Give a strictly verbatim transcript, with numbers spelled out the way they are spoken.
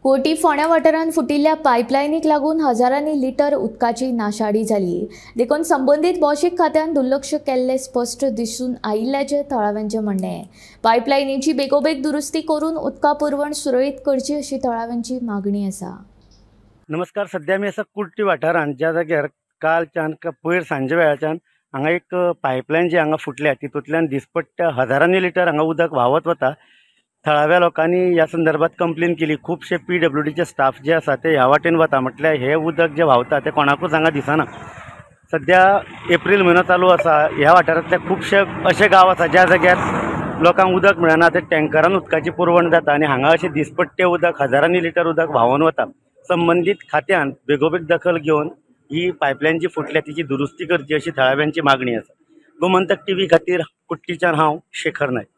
कोटी फोंड्या वाठारांत फुटिल्ल्या पायपलायनीक लागून हजारांनी लिटर उदकाची नाशाडी जाली। देखून संबंधीत भौशीक खात्यान दुर्लक्ष केल्ले स्पष्ट दिसून आयिल्ल्याचें थळाव्यांचें म्हणणें। पायपलायनीची बेगोबेग दुरुस्ती करून उदका पुरवण सुरळीत करची अशी थळाव्यांची मागणी आसा। नमस्कार, सध्या मी आसा कुर्टी वाठारांत, ज्या जाग्यार कालच्यान पयर सांजे वेळाच्यान हांगा एक पायपलायन जी हांगा फुटल्या तितूंतल्यान दिसपट्ट्या हजारांनी लिटर हांगा उदक व्हांवत वता। थळाव्या लोकांनी ह्या संदर्भात कंप्लेन केली। खूबशे पी डब्ल्यू डीचे स्टाफ जे आसा ते ह्या वाटेन वता, म्हटल्यार हे उदक जे व्हांवता ते कोणाकूच हांगा दिसना। सध्या एप्रील म्हयनो चालू आसा, ह्या वाठारांतले खुबशे अशे गांव आसा ज्या जाग्यार लोकांक उदक मेळना, ते टँकरान उदकाची पुरवण जाता आनी हांगा अशें दिसपट्टे उदक हजारांनी लिटर उदक व्हांवून वता। संबंधीत खात्यान बेगोबेग दखल घेवन ही पायपलायन जी फुटल्या तिची दुरुस्ती करची अशी थळाव्यांची मागणी आसा। गोमंतक टीव्ही खातीर कुट्टीच्यान हांव शेखर नायक।